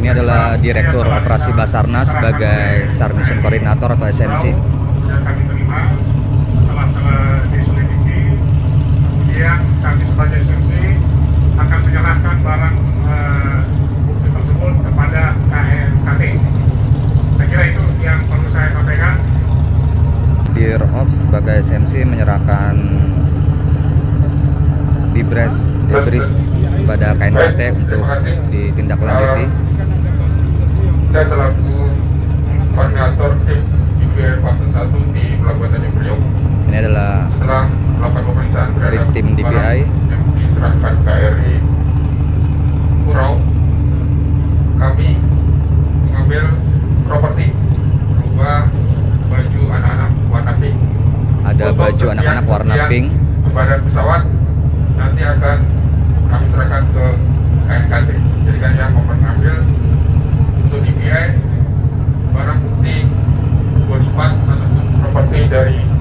Ini adalah Direktur Operasi Basarnas sebagai SAR Mission Coordinator atau SMC. Yang kami terima setelah diselidiki, kemudian kami sebagai SMC akan menyerahkan barang bukti tersebut kepada KNKT. Saya kira itu yang perlu saya sampaikan. Dirops sebagai SMC menyerahkan dibris kepada KNKT untuk ditindaklanjuti. Saya selaku koordinator tim DVI fase 1 di Pelabuhan Tanjung Priok. Ini adalah Setelah melakukan pemeriksaan dari terhadap tim DVI yang diserahkan KRI Kurau, kami mengambil properti berupa baju anak-anak warna pink. ada baju anak-anak warna pink. Badan pesawat nanti akan kami serahkan ke KNKT. Jadi kan yang mengambil untuk DVI barang bukti body part ataupun properti dari